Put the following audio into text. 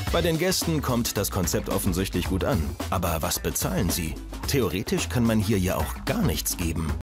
Bei den Gästen kommt das Konzept offensichtlich gut an. Aber was bezahlen sie? Theoretisch kann man hier ja auch gar nichts geben.